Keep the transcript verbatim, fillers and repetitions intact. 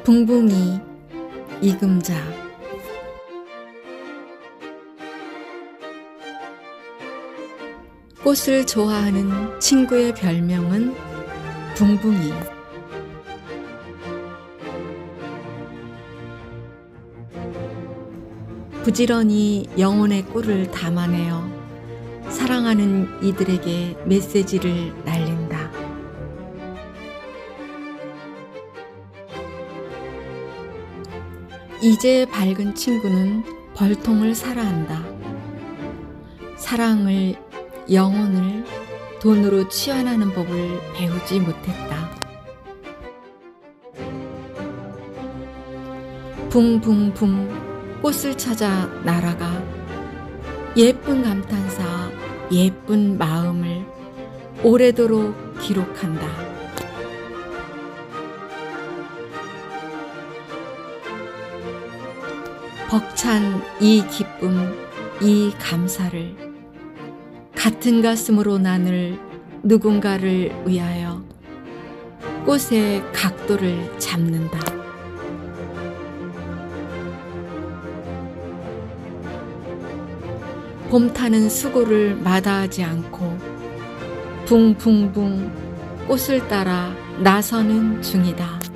붕붕이 이금자. 꽃을 좋아하는 친구의 별명은 붕붕이. 부지런히 영혼의 꿀을 담아내어 사랑하는 이들에게 메시지를 날린다. 이제 밝은 친구는 벌통을 사라한다. 사랑을, 영혼을 돈으로 치환하는 법을 배우지 못했다. 붕붕붕 꽃을 찾아 날아가 예쁜 감탄사, 예쁜 마음을 오래도록 기록한다. 벅찬 이 기쁨, 이 감사를 같은 가슴으로 나눌 누군가를 위하여 꽃의 각도를 잡는다. 봄 타는 수고를 마다하지 않고 붕붕붕 꽃을 따라 나서는 중이다.